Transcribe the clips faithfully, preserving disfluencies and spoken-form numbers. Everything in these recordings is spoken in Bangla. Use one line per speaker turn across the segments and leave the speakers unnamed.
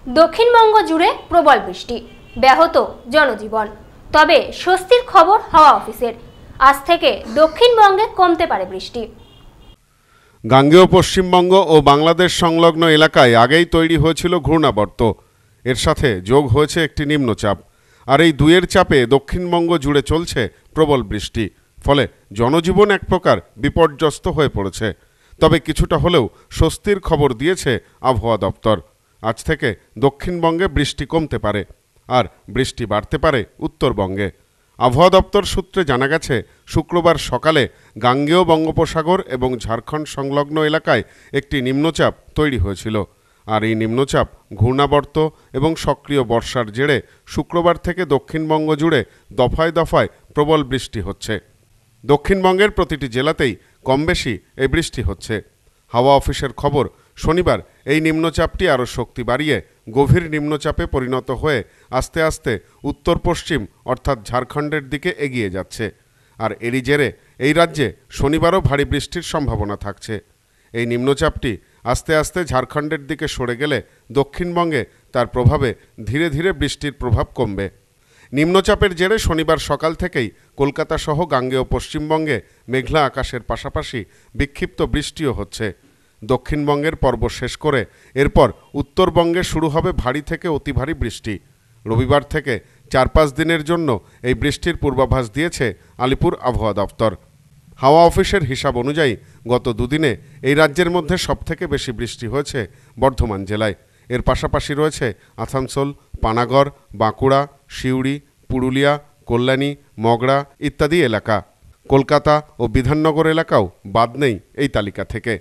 দক্ষিণবঙ্গ জুড়ে প্রবল বৃষ্টি, ব্যাহত জনজীবন। তবে স্বস্তির খবর হাওয়া অফিসের, আজ থেকে দক্ষিণবঙ্গে কমতে পারে বৃষ্টি।
গাঙ্গেয় পশ্চিমবঙ্গ ও বাংলাদেশ সংলগ্ন এলাকায় আগেই তৈরি হয়েছিল ঘূর্ণাবর্ত। এর সাথে যোগ হয়েছে একটি নিম্নচাপ, আর এই দুয়ের চাপে দক্ষিণবঙ্গ জুড়ে চলছে প্রবল বৃষ্টি। ফলে জনজীবন এক প্রকার বিপর্যস্ত হয়ে পড়েছে। তবে কিছুটা হলেও স্বস্তির খবর দিয়েছে আবহাওয়া দপ্তর। আজ থেকে দক্ষিণবঙ্গে বৃষ্টি কমতে পারে, আর বৃষ্টি বাড়তে পারে উত্তরবঙ্গে। আবহাওয়া দপ্তর সূত্রে জানা গেছে, শুক্রবার সকালে গাঙ্গেয় বঙ্গোপসাগর এবং ঝাড়খণ্ড সংলগ্ন এলাকায় একটি নিম্নচাপ তৈরি হয়েছিল। আর এই নিম্নচাপ ঘূর্ণাবর্ত এবং সক্রিয় বর্ষার জেরে শুক্রবার থেকে দক্ষিণবঙ্গ জুড়ে দফায় দফায় প্রবল বৃষ্টি হচ্ছে। দক্ষিণবঙ্গের প্রতিটি জেলাতেই কমবেশি এই বৃষ্টি হচ্ছে। হাওয়া অফিসের খবর, শনিবার এই নিম্নচাপটি আরও শক্তি বাড়িয়ে গভীর নিম্নচাপে পরিণত হয়ে আস্তে আস্তে উত্তর পশ্চিম অর্থাৎ ঝাড়খণ্ডের দিকে এগিয়ে যাচ্ছে। আর এরই জেরে এই রাজ্যে শনিবারও ভারী বৃষ্টির সম্ভাবনা থাকছে। এই নিম্নচাপটি আস্তে আস্তে ঝাড়খণ্ডের দিকে সরে গেলে দক্ষিণবঙ্গে তার প্রভাবে ধীরে ধীরে বৃষ্টির প্রভাব কমবে। নিম্নচাপের জেরে শনিবার সকাল থেকেই কলকাতা সহ গাঙ্গেয় পশ্চিমবঙ্গে মেঘলা আকাশের পাশাপাশি বিক্ষিপ্ত বৃষ্টিও হচ্ছে। দক্ষিণবঙ্গের পর্ব শেষ করে এরপর উত্তরবঙ্গে শুরু হবে ভারী থেকে অতি ভারী বৃষ্টি। রবিবার থেকে চার পাঁচ দিনের জন্য এই বৃষ্টির পূর্বাভাস দিয়েছে আলিপুর আবহাওয়া দপ্তর। হাওয়া অফিসের হিসাব অনুযায়ী গত দুদিনে এই রাজ্যের মধ্যে সবথেকে বেশি বৃষ্টি হয়েছে বর্ধমান জেলায়। এর পাশাপাশি রয়েছে আসানসোল, পানাগড়, বাঁকুড়া, সিউড়ি, পুরুলিয়া, কল্যাণী, মগরা ইত্যাদি এলাকা। কলকাতা ও বিধাননগর এলাকাও বাদ নেই এই তালিকা থেকে।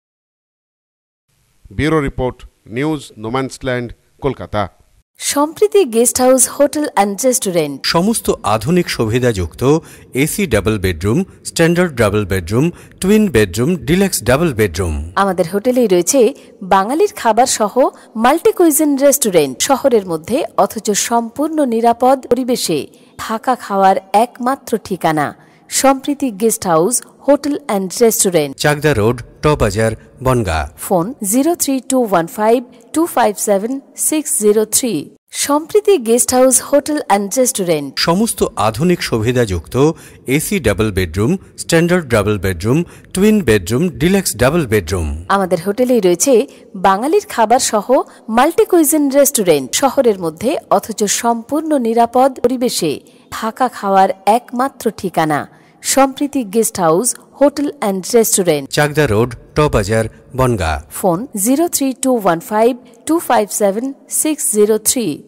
Bureau report, News No Man's Land, Kolkata.
Sampriti guest house, hotel and restaurant.
সমস্ত আধুনিক সুবিধাযুক্ত AC double bedroom, standard double bedroom, twin bedroom, deluxe double bedroom.
আমাদের হোটেলেই রয়েছে বাঙালির খাবার সহ মাল্টি কুইজিন রেস্টুরেন্ট। শহরের মধ্যে অথচ সম্পূর্ণ নিরাপদ পরিবেশে থাকা খাওয়ার একমাত্র ঠিকানা Sampriti guest house, hotel and restaurant,
Chakdah road, টবাজার, Bongaon.
Phone zero three two one five two five seven six zero three. Sampriti guest house, hotel and restaurant.
সমস্ত আধুনিক সুবিধাযুক্ত AC double bedroom, standard double bedroom, twin bedroom, deluxe double bedroom.
আমাদের হোটেলেই রয়েছে বাঙালির খাবার সহ মাল্টি কুইজিন রেস্টুরেন্ট। শহরের মধ্যে অথচ সম্পূর্ণ নিরাপদ পরিবেশে থাকা খাওয়ার একমাত্র ঠিকানা Sampriti guest house, hotel and restaurant,
Chakdah road, টবাজার, Bongaon.
Phone zero three two one five two five seven six zero three.